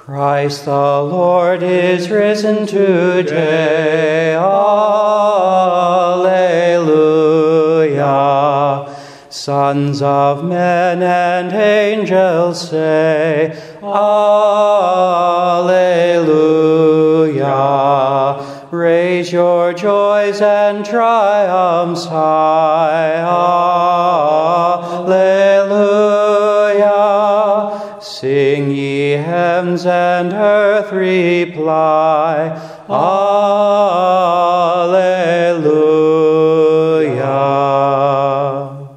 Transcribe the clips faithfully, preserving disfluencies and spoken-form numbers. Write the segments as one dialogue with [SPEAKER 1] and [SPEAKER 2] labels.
[SPEAKER 1] Christ the Lord is risen today. Alleluia. Sons of men and angels say, Alleluia. Raise your joys and triumphs high. Alleluia. Sing ye heavens and earth reply. Alleluia.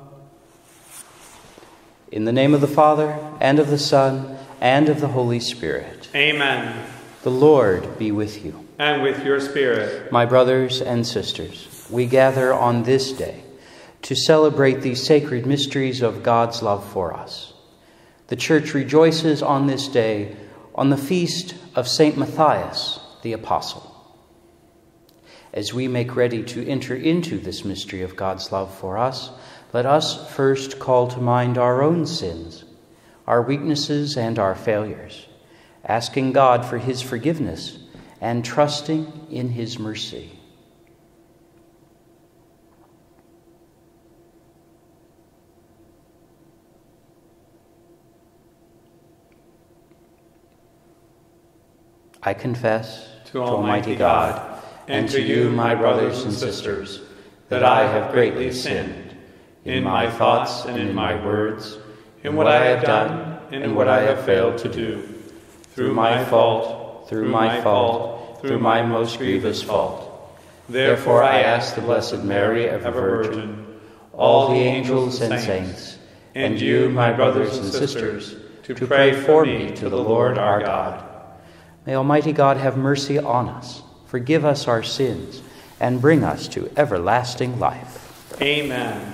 [SPEAKER 1] In the name of the Father, and of the Son, and of the Holy Spirit.
[SPEAKER 2] Amen.
[SPEAKER 1] The Lord be with you.
[SPEAKER 2] And with your spirit.
[SPEAKER 1] My brothers and sisters, we gather on this day to celebrate the sacred mysteries of God's love for us. The Church rejoices on this day on the feast of Saint Matthias the Apostle. As we make ready to enter into this mystery of God's love for us, let us first call to mind our own sins, our weaknesses and our failures, asking God for his forgiveness and trusting in his mercy. I confess
[SPEAKER 2] to Almighty God and to you, my brothers and sisters, that I have greatly sinned in my thoughts and in my words, in what I have done and in what I have failed to do, through my fault, through my fault, through my most grievous fault. Therefore I ask the Blessed Mary, ever Virgin, all the angels and saints, and you, my brothers and sisters, to pray for me to the Lord our God.
[SPEAKER 1] May Almighty God have mercy on us, forgive us our sins, and bring us to everlasting life.
[SPEAKER 2] Amen.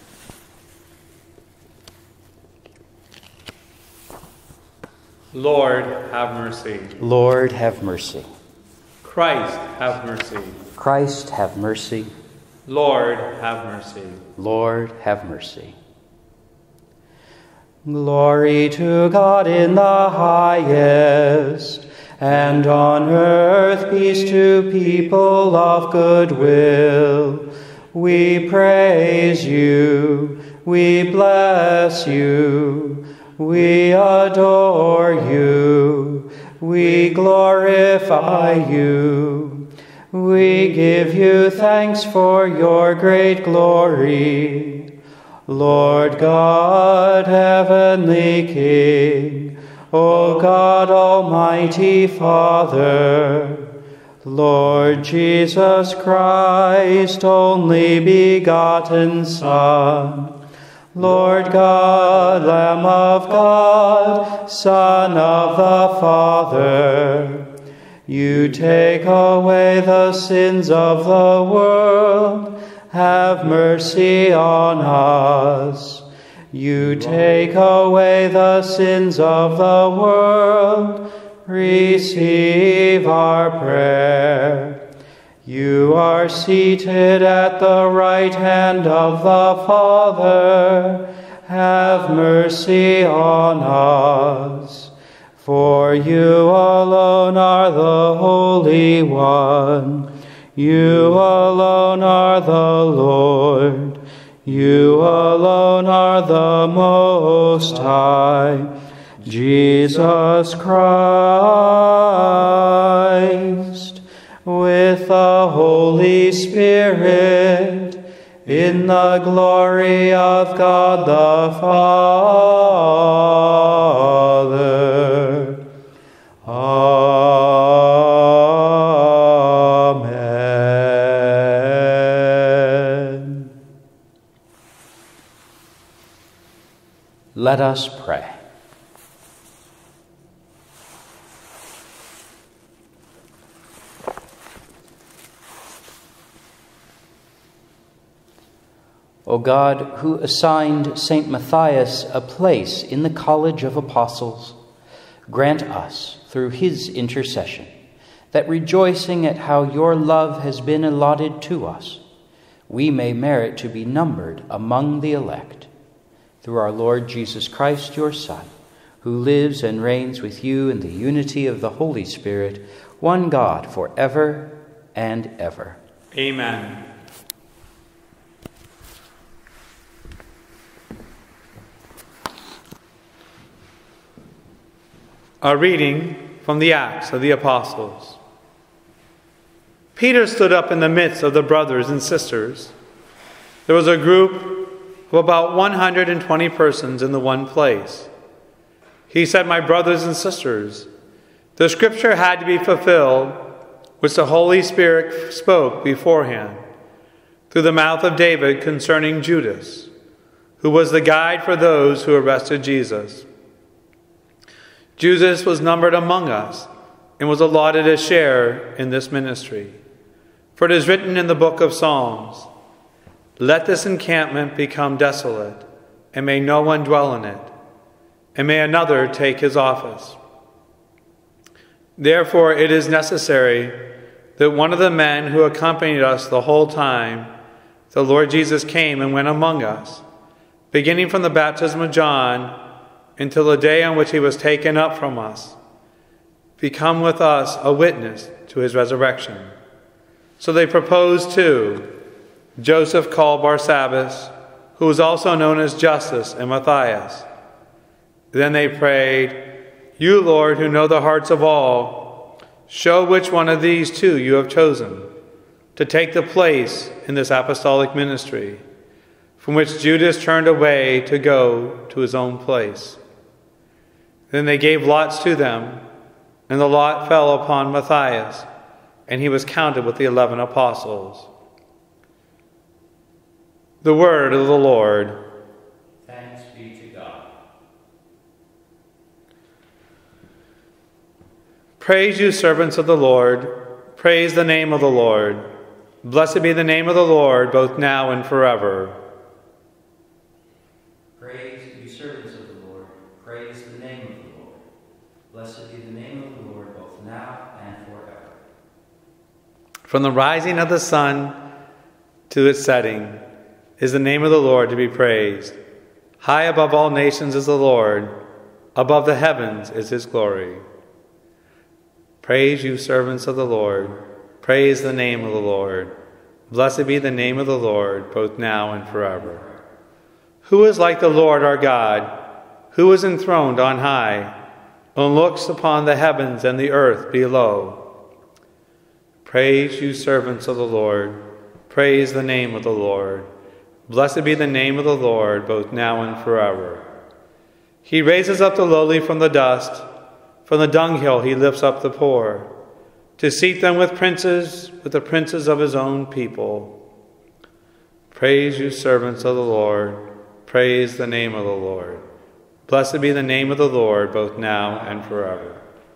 [SPEAKER 2] Lord, have mercy.
[SPEAKER 1] Lord, have mercy.
[SPEAKER 2] Christ, have mercy.
[SPEAKER 1] Christ, have mercy.
[SPEAKER 2] Lord, have mercy.
[SPEAKER 1] Lord, have mercy. Glory to God in the highest, and on earth peace to people of good will. We praise you, we bless you, we adore you, we glorify you. We give you thanks for your great glory. Lord God, heavenly King, O God, almighty Father, Lord Jesus Christ, only begotten Son, Lord God, Lamb of God, Son of the Father, you take away the sins of the world, have mercy on us. You take away the sins of the world, receive our prayer. You are seated at the right hand of the Father, have mercy on us. For you alone are the Holy One, you alone are the Lord, you alone are the Most High, Jesus Christ, with the Holy Spirit, in the glory of God the Father. Amen. Let us pray. O God, who assigned Saint Matthias a place in the College of Apostles, grant us, through his intercession, that rejoicing at how your love has been allotted to us, we may merit to be numbered among the elect. Through our Lord Jesus Christ, your Son, who lives and reigns with you in the unity of the Holy Spirit, one God, forever and ever.
[SPEAKER 2] Amen. A reading from the Acts of the Apostles. Peter stood up in the midst of the brothers and sisters. There was a group of about one hundred twenty persons in the one place. He said, "My brothers and sisters, the scripture had to be fulfilled, which the Holy Spirit spoke beforehand through the mouth of David concerning Judas, who was the guide for those who arrested Jesus. Judas was numbered among us and was allotted a share in this ministry. For it is written in the book of Psalms, 'Let this encampment become desolate, and may no one dwell in it, and may another take his office.' Therefore it is necessary that one of the men who accompanied us the whole time the Lord Jesus came and went among us, beginning from the baptism of John until the day on which he was taken up from us, become with us a witness to his resurrection." So they proposed two, Joseph called Barsabbas, who was also known as Justus, and Matthias. Then they prayed, "You, Lord, who know the hearts of all, show which one of these two you have chosen to take the place in this apostolic ministry, from which Judas turned away to go to his own place." Then they gave lots to them, and the lot fell upon Matthias, and he was counted with the eleven apostles. The word of the Lord.
[SPEAKER 1] Thanks be to God.
[SPEAKER 2] Praise you, servants of the Lord. Praise the name of the Lord. Blessed be the name of the Lord, both now and forever.
[SPEAKER 1] Praise you, servants of the Lord. Praise the name of the Lord. Blessed be the name of the Lord, both now and forever.
[SPEAKER 2] From the rising of the sun to its setting is the name of the Lord to be praised. High above all nations is the Lord. Above the heavens is his glory. Praise you, servants of the Lord. Praise the name of the Lord. Blessed be the name of the Lord, both now and forever. Who is like the Lord our God, who is enthroned on high, and looks upon the heavens and the earth below? Praise you, servants of the Lord. Praise the name of the Lord. Blessed be the name of the Lord, both now and forever. He raises up the lowly from the dust. From the dunghill he lifts up the poor, to seat them with princes, with the princes of his own people. Praise you, servants of the Lord. Praise the name of the Lord. Blessed be the name of the Lord, both now and forever.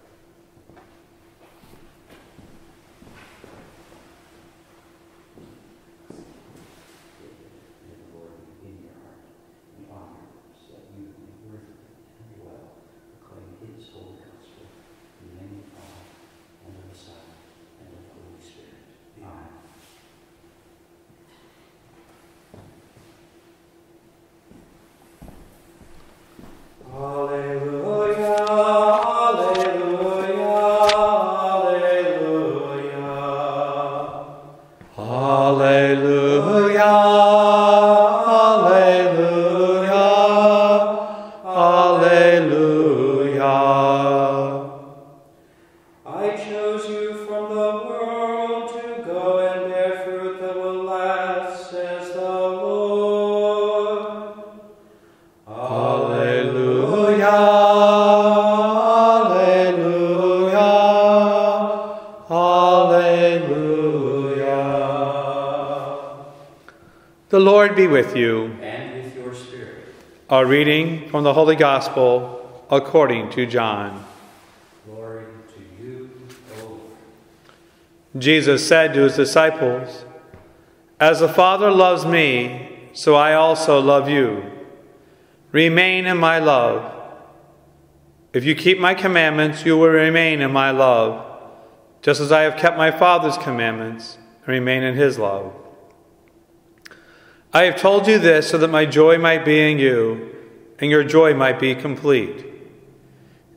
[SPEAKER 2] The Lord be with you.
[SPEAKER 1] And with your spirit.
[SPEAKER 2] A reading from the Holy Gospel according to John.
[SPEAKER 1] Glory to you, O Lord.
[SPEAKER 2] Jesus said to his disciples, "As the Father loves me, so I also love you. Remain in my love. If you keep my commandments, you will remain in my love, just as I have kept my Father's commandments and remain in his love. I have told you this so that my joy might be in you, and your joy might be complete.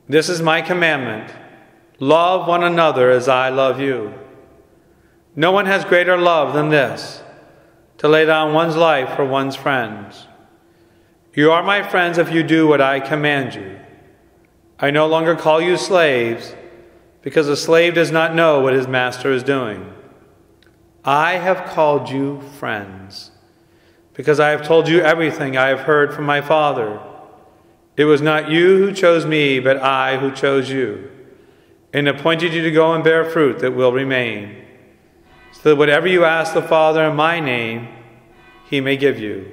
[SPEAKER 2] This is my commandment: love one another as I love you. No one has greater love than this, to lay down one's life for one's friends. You are my friends if you do what I command you. I no longer call you slaves, because a slave does not know what his master is doing. I have called you friends, because I have told you everything I have heard from my Father. It was not you who chose me, but I who chose you, and appointed you to go and bear fruit that will remain, so that whatever you ask the Father in my name, he may give you.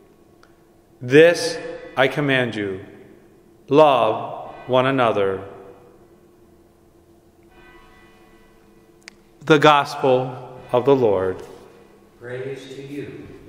[SPEAKER 2] This I command you: love one another. The Gospel of the Lord.
[SPEAKER 1] Praise to you,